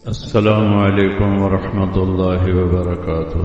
السلام علیکم ورحمۃ اللہ وبرکاتہ۔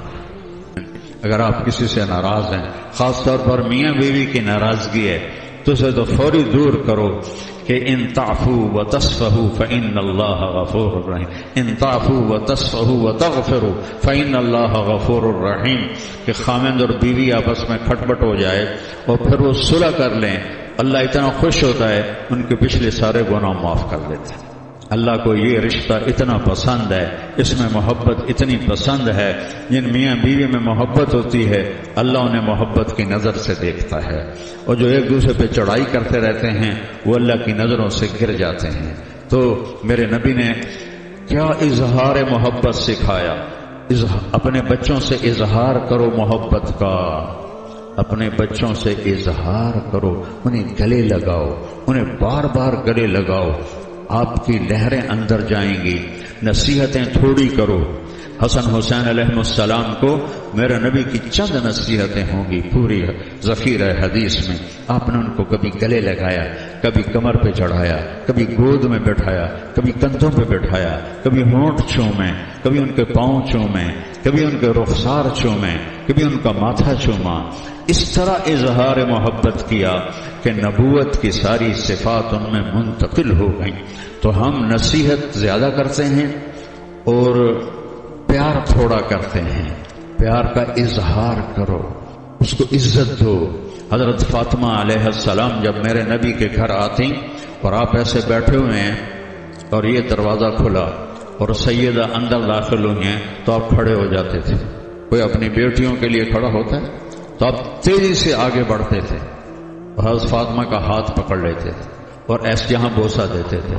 اگر آپ کسی سے ناراض ہیں، خاص طور پر میاں بیوی کی ناراضگی ہے، تو اسے تو فوری دور کرو کہ ان تعفوا وتصفحوا فإن اللہ غفور رحیم، ان تعفوا وتصفحوا وتغفروا فإن اللہ غفور رحیم، کہ خاوند اور بیوی آپس میں کھٹپٹ ہو جائے اور پھر وہ صلح کر لیں، اللہ اتنا خوش ہوتا ہے ان کے پچھلے سارے گناہ معاف کر دیتا ہے۔ اللہ کو یہ رشتہ اتنا پسند ہے، اس میں محبت اتنی پسند ہے، جن میاں بیوی میں محبت ہوتی ہے اللہ انہیں محبت کی نظر سے دیکھتا ہے، اور جو ایک دوسرے پہ چڑھائی کرتے رہتے ہیں وہ اللہ کی نظروں سے گر جاتے ہیں۔ تو میرے نبی نے کیا اظہار محبت سکھایا، اپنے بچوں سے اظہار کرو محبت کا، اپنے بچوں سے اظہار کرو، انہیں گلے لگاؤ، انہیں بار بار گلے لگاؤ، آپ کی لہریں اندر جائیں گی۔ نصیحتیں تھوڑی کرو، حسن حسین علیہ السلام کو میرے نبی کی چند نصیحتیں ہوں گی پوری ذخیرہ حدیث میں۔ آپ نے ان کو کبھی گلے لگایا، کبھی کمر پہ چڑھایا، کبھی گود میں بٹھایا، کبھی کندھوں پہ بٹھایا، کبھی ہونٹ چومیں، کبھی ان کے پاؤں چومیں، کبھی ان کے رخسار چومیں، کبھی ان کا ماتھا چوما۔ اس طرح اظہار محبت کیا کہ نبوت کی ساری صفات ان میں منتقل ہو گئیں۔ تو ہم نصیحت زیادہ کرتے ہیں اور پیار تھوڑا کرتے ہیں۔ پیار کا اظہار کرو، اس کو عزت دو۔ حضرت فاطمہ علیہ السلام جب میرے نبی کے گھر آتی اور آپ ایسے بیٹھے ہوئے ہیں اور یہ دروازہ کھلا اور سیدہ اندر داخل ہوئی ہیں تو آپ کھڑے ہو جاتے تھے۔ کوئی اپنی بیٹیوں کے لیے کھڑا ہوتا ہے تو آپ تیزی سے آگے بڑھتے تھے، حضرت فاطمہ کا ہاتھ پکڑ لیتے تھے اور ایسے یہاں بوسہ دیتے تھے،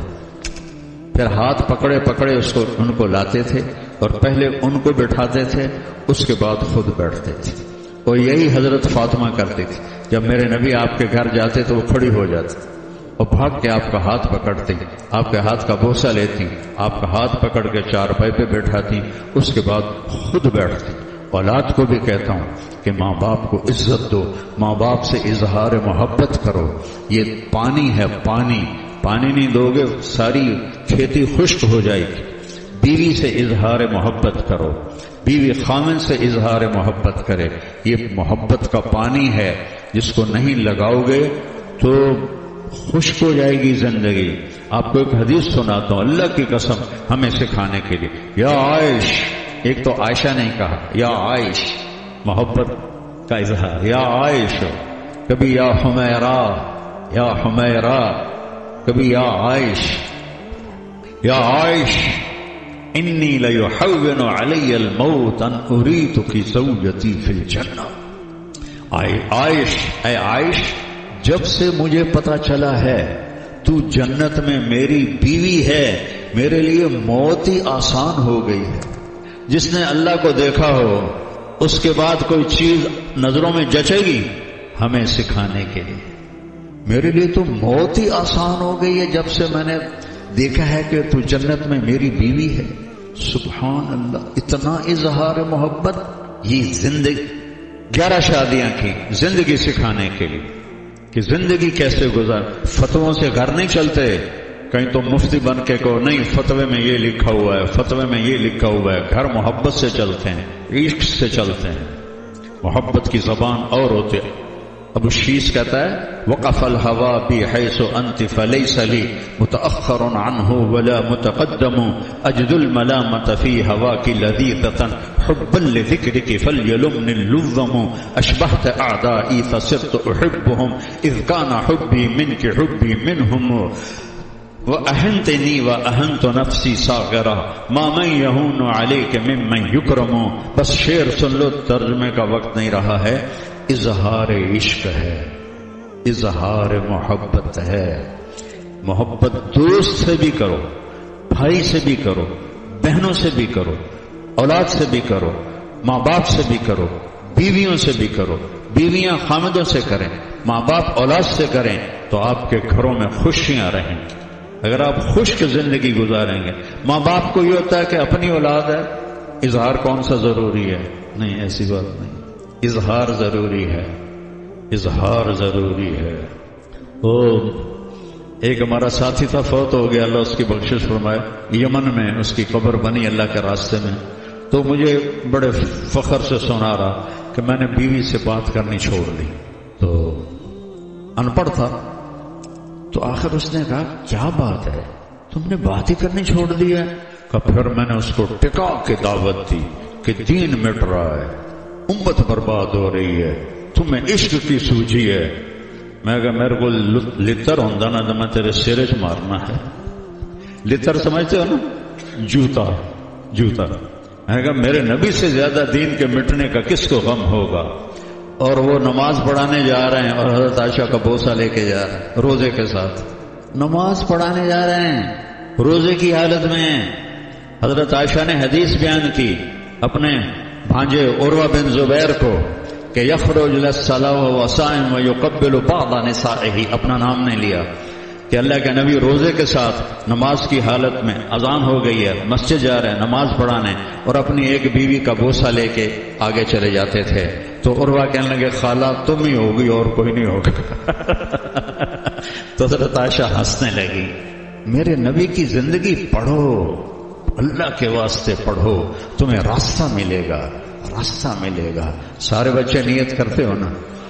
پھر ہاتھ پکڑے پکڑے ان کو لاتے تھے اور پہلے ان کو بٹھاتے تھے، اس کے بعد خود بیٹھتے تھے۔ اور یہی حضرت فاطمہ کرتی تھی، جب میرے نبی آپ کے گھر جاتے تو وہ کھڑی ہو جاتی اور بھاگ کے آپ کا ہاتھ پکڑتی، آپ کے ہاتھ کا بوسہ لیتی، آپ کا ہاتھ پکڑ کے چارپائی پہ بیٹھاتی، اس کے بعد خود بیٹھتی۔ اولاد کو بھی کہتا ہوں کہ ماں باپ کو عزت دو، ماں باپ سے اظہار محبت کرو۔ یہ پانی ہے، پانی نہیں دو گے ساری کھیتی خشک ہو جائے گی۔ بیوی سے اظہار محبت کرو، بیوی خامن سے اظہار محبت کرے۔ یہ محبت کا پانی ہے، جس کو نہیں لگاؤ گے تو خشک ہو جائے گی زندگی۔ آپ کو ایک حدیث سناتا ہوں اللہ کی قسم ہمیں سکھانے کے لیے۔ یا عائش، ایک تو عائشہ نہیں کہا، یا عائش محبت کا اظہار، یا عائش، کبھی یا حمیرہ، یا حمیرہ، کبھی یا عائش، یا عائش انی لیحون علی الموت ان اریتک زوجتی فی الجنہ۔ عائش، اے عائش، جب سے مجھے پتا چلا ہے تو جنت میں میری بیوی ہے، میرے لیے موت ہی آسان ہو گئی ہے۔ جس نے اللہ کو دیکھا ہو اس کے بعد کوئی چیز نظروں میں جچے گی ہمیں سکھانے کے لیے۔ میرے لیے تو موت ہی آسان ہو گئی ہے جب سے میں نے دیکھا ہے کہ تو جنت میں میری بیوی ہے۔ سبحان اللہ، اتنا اظہار محبت۔ یہ زندگی 11 شادیاں کی زندگی سکھانے کے لیے کہ زندگی کیسے گزار۔ فتووں سے گھر نہیں چلتے، کہیں تو مفتی بن کے کہو نہیں فتوے میں یہ لکھا ہوا ہے، فتوے میں یہ لکھا ہوا ہے۔ گھر محبت سے چلتے ہیں، عشق سے چلتے ہیں۔ محبت کی زبان اور ہوتے ہیں۔ ابو شیش کہتا ہے وقف الہوا بی حیث انت فلیس لی متأخر عنہ ولا متقدم اجد الملامت فی ہواک لذیذۃ حبا لذکرک فلیلمن اللذم اشبہت اعدائی فصرت احبهم اذ کان حبی منک حبی منہم وَأَهَنْتَنِي وَأَهَنْتُ نَفْسِي صَاغِرَةً مَا مَنْ يَهُونُ عَلَيْكَ مِمَّنْ يُكْرَمُ۔ بس شعر سن لو، ترجمے کا وقت نہیں رہا ہے۔ اظہار عشق ہے، اظہار محبت ہے۔ محبت دوست سے بھی کرو، بھائی سے بھی کرو، بہنوں سے بھی کرو، اولاد سے بھی کرو، ماں باپ سے بھی کرو، بیویوں سے بھی کرو۔ بیویاں خامدوں سے کریں، ماں باپ اولاد سے کریں تو آپ کے گھروں میں خوشیاں رہیں گی۔ اگر آپ خشک زندگی گزاریں گے، ماں باپ کو یہ ہوتا ہے کہ اپنی اولاد ہے، اظہار کون سا ضروری ہے؟ نہیں، ایسی بات نہیں، اظہار ضروری ہے، اظہار ضروری ہے۔ ایک ہمارا ساتھی تھا، فوت ہو گیا، اللہ اس کی بخشش فرمائے، یمن میں اس کی قبر بنی اللہ کے راستے میں. تو مجھے بڑے فخر سے سنا رہا کہ میں نے بیوی سے بات کرنی چھوڑ دی. تو ان پڑھ تھا، تو آخر اس نے کہا کیا بات ہے، تم نے بات ہی کرنی چھوڑ دی ہے؟ کہ پھر میں نے اس کو ٹکا کے دعوت دی کہ دین مٹ رہا ہے، امت برباد ہو رہی ہے، تمہیں عشق کی سوجی ہے. میں کہا میرے کو لتر ہوندا نا تو میں تیرے سرے چ مارنا ہے. لتر سمجھتے ہو نا، جوتا جوتا. میں کہا میرے نبی سے زیادہ دین کے مٹنے کا کس کو غم ہوگا. اور وہ نماز پڑھانے جا رہے ہیں اور حضرت عائشہ کا بوسہ لے کے جا رہے ہیں روزے کے ساتھ. نماز پڑھانے جا رہے ہیں روزے کی حالت میں. حضرت عائشہ نے حدیث بیان کی اپنے بھانجے عروہ بن زبیر کو کہ یخرج للصلاۃ وهو صائم ويقبل بعض نسائه، اپنا نام نہیں لیا، کہ اللہ کے نبی روزے کے ساتھ نماز کی حالت میں اذان ہو گئی ہے، مسجد جا رہے ہیں نماز پڑھانے، اور اپنی ایک بیوی کا بوسہ لے کے آگے چلے جاتے تھے. تو عروہ کہنے لگے خالہ تم ہی ہوگی اور کوئی نہیں ہوگا. تو حضرت عائشہ ہنسنے لگی. میرے نبی کی زندگی پڑھو، اللہ کے واسطے پڑھو، تمہیں راستہ ملے گا، راستہ ملے گا. سارے بچے نیت کرتے ہو نا